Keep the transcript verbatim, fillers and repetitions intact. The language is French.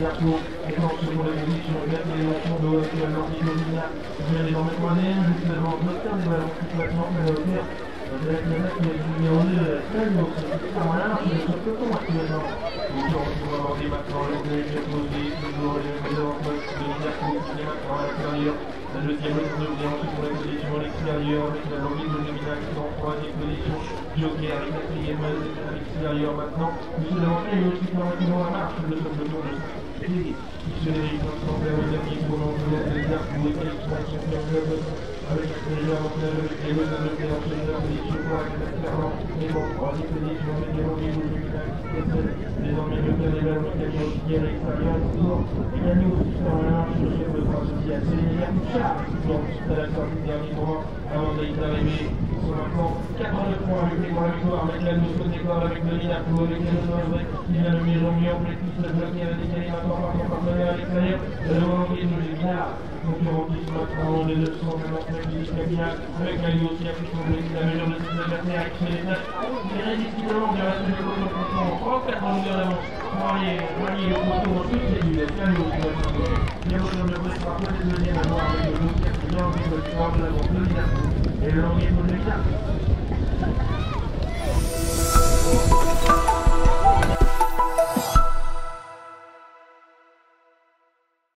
Garceau, déclenché pour la position, gardé l'émotion de actuellement Ilovina, vient désormais moyen, justement, l'auteur des ballons qui maintenant va le faire. De la planète qui est numéro deux, très haut, c'est pas mal, c'est le peloton actuellement. Donc on va aborder maintenant le gauche de posé, toujours le meilleur poste de Garceau qui est maintenant à l'intérieur. La deuxième ligne vient ensuite pour la position à l'extérieur, avec la longue ligne de Domina qui est en troisième position. Joker avec la quatrième à l'extérieur maintenant. Monsieur Lavantier, il occupe maintenant la marche de ce peloton de Félix. Il se dirige maintenant vers le dernier tournant de l'État pour les qualifications de club avec déjà avantage et le développé en première position pour la Clermont. Mais bon, troisième position, également les deux désormais le Canada, Michael Mossier à l'extérieur toujours. Et gagné aussi sur la marche de chef de France aussi à Céline Bouchard. Donc, c'est à la sortie du dernier tournant avant d'être arrivé. Ils sont maintenant quatre-vingt points avec les points victoires, avec la notion d'école, avec le Linapo, avec le Nord, qui vient de mieux en mieux en plus, le bloqué à la décalé maintenant par son partenaire à l'extérieur. Le Roland-Guy de Gilard, concurrent qui se maintenant les neuf cent quatre-vingt-neuf jusqu'à Binac, avec la Ligue aussi à plus de la mesure de cette adversaire qui se déplace irrésistiblement vers la suite de l'autre position, trente-quatre en longueur d'avance. Marié, marié le poteau dans toutes les villes, c'est à nous qui va se faire. Bien au de Brest, par contre, le deuxième à voir avec le Joker qui vient en plus de l'histoire de la vente de Linapo. Et le Roland-Guy de Gilard.